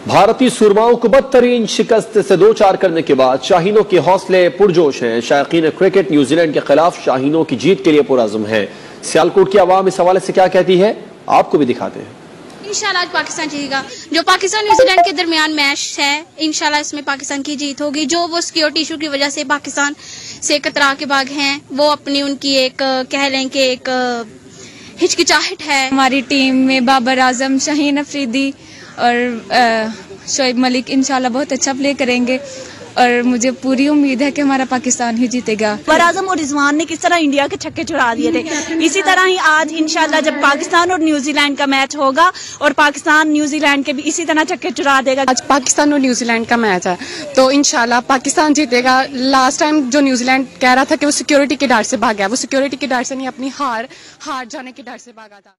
भारतीय सुरमाओं को बदतरीन शिकस्त से दो चार करने के बाद शाहीनों के हौसले पुरजोश हैं। शायकीन क्रिकेट न्यूजीलैंड के खिलाफ शाहीनों की जीत के लिए पुरअज़्म है। सियालकोट की आवाम इस हवाले से क्या कहती है, आपको भी दिखाते हैं। इंशाल्लाह आज पाकिस्तान जीतेगा। जो पाकिस्तान न्यूजीलैंड के दरमियान मैच है, इंशाल्लाह इसमें पाकिस्तान की जीत होगी। जो वो सिक्योरिटी इशू की वजह से पाकिस्तान से कतरा के भाग हैं, वो अपनी उनकी एक कह लें कि एक हिचकिचाहट है। हमारी टीम में बाबर आजम, शाहीन अफरीदी और शोएब मलिक इंशाल्लाह बहुत अच्छा प्ले करेंगे और मुझे पूरी उम्मीद है कि हमारा पाकिस्तान ही जीतेगा। बाबर आजम और रिजवान ने किस तरह इंडिया के छक्के छुड़ा दिए थे, इसी तरह ही आज इंशाल्लाह जब पाकिस्तान और न्यूजीलैंड का मैच होगा और पाकिस्तान न्यूजीलैंड के भी इसी तरह छक्के छुड़ा देगा। आज पाकिस्तान और न्यूजीलैंड का मैच है तो इंशाल्लाह पाकिस्तान जीतेगा। लास्ट टाइम जो न्यूजीलैंड कह रहा था कि वो सिक्योरिटी के डर से भागा है, वो सिक्योरिटी के डर से नहीं, अपनी हार जाने के डर से भागा था।